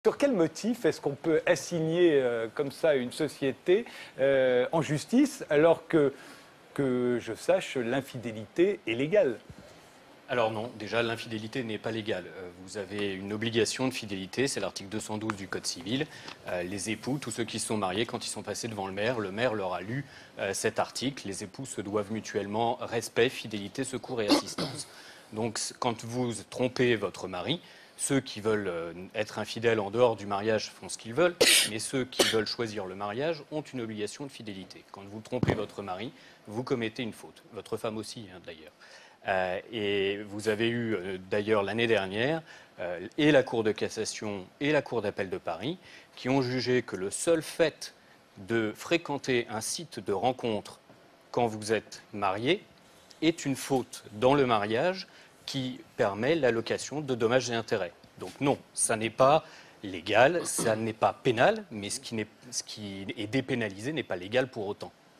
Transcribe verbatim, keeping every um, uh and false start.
Sur quel motif est-ce qu'on peut assigner euh, comme ça une société euh, en justice alors que, que je sache, l'infidélité est légale? Alors non, déjà l'infidélité n'est pas légale. Euh, Vous avez une obligation de fidélité, c'est l'article deux cent douze du Code civil. Euh, les époux, tous ceux qui se sont mariés, quand ils sont passés devant le maire, le maire leur a lu euh, cet article. Les époux se doivent mutuellement respect, fidélité, secours et assistance. Donc quand vous trompez votre mari, ceux qui veulent euh, être infidèles en dehors du mariage font ce qu'ils veulent, mais ceux qui veulent choisir le mariage ont une obligation de fidélité. Quand vous trompez votre mari, vous commettez une faute. Votre femme aussi, hein, d'ailleurs. Euh, et vous avez eu euh, d'ailleurs l'année dernière euh, et la Cour de cassation et la Cour d'appel de Paris qui ont jugé que le seul fait de fréquenter un site de rencontre quand vous êtes marié est une faute dans le mariage qui permet l'allocation de dommages et intérêts. Donc non, ça n'est pas légal, ça n'est pas pénal, mais ce qui, n'est, ce qui est dépénalisé n'est pas légal pour autant.